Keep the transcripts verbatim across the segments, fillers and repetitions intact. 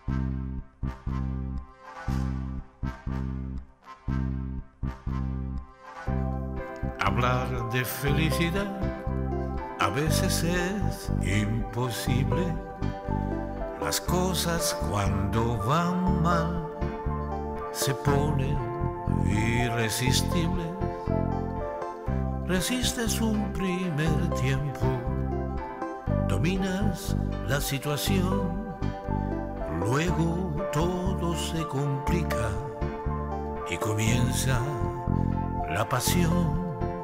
Hablar de felicidad a veces es imposible. Las cosas cuando van mal se ponen irresistibles. Resistes un primer tiempo, dominas la situación, luego todo se complica y comienza la pasión.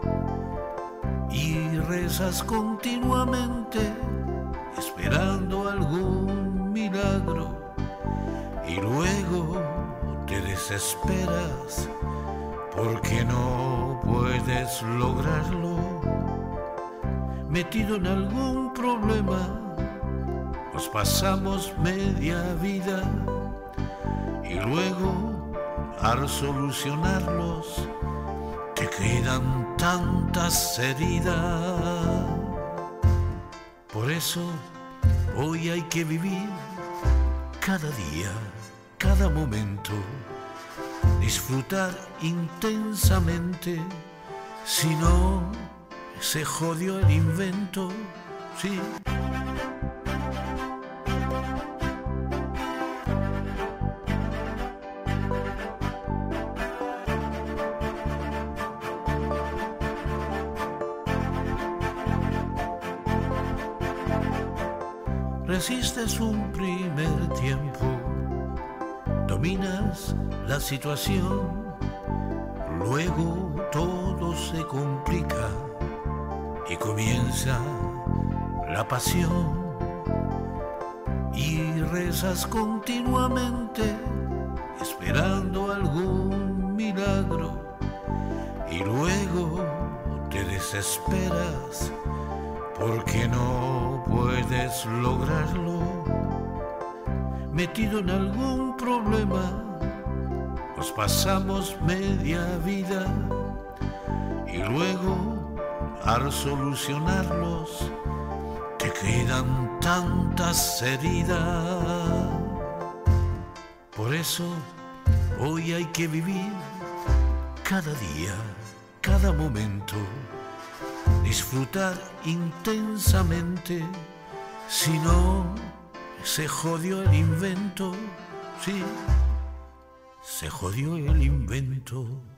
Y rezas continuamente esperando algún milagro y luego te desesperas porque no puedes lograrlo. Metido en algún problema, nos pasamos media vida y luego al solucionarlos te quedan tantas heridas. Por eso hoy hay que vivir cada día, cada momento, disfrutar intensamente, si no se jodió el invento, sí. Resistes un primer tiempo, dominas la situación, luego todo se complica y comienza la pasión. Y rezas continuamente esperando algún milagro y luego te desesperas porque no puedes lograrlo. Metido en algún problema, nos pasamos media vida y luego al solucionarlos te quedan tantas heridas. Por eso hoy hay que vivir cada día, cada momento, disfrutar intensamente, si no se jodió el invento, sí, se jodió el invento.